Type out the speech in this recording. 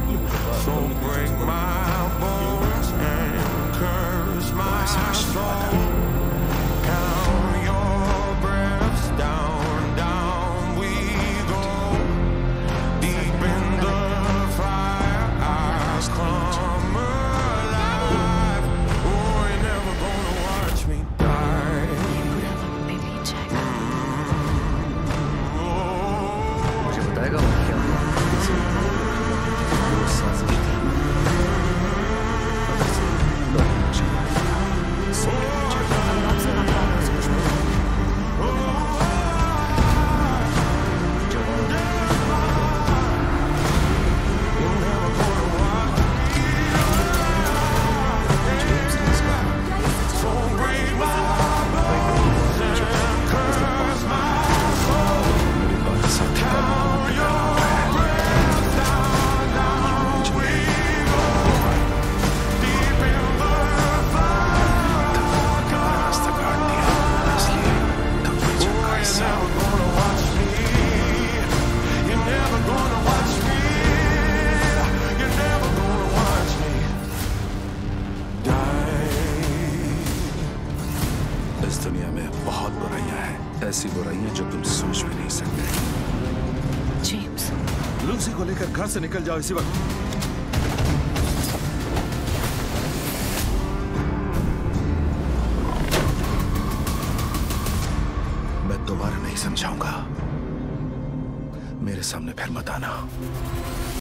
So break my bones and curse my soul. Count your breaths down, down we go. Deep in the fire, I come alive. Oh, you're never gonna watch me die. Baby, check. मुझे बताएगा वो क्या हुआ? वो साज़ी थी। पता से लोग मुझे सब अल्लाह से ना पाओ कुछ इस दुनिया में बहुत बुराइयां हैं, ऐसी बुराइयां जो तुम सोच भी नहीं सकते। जेम्स, लूसी को लेकर घर से निकल जाओ इसी वक्त। मैं दोबारा नहीं समझाऊंगा, मेरे सामने फिर मत आना।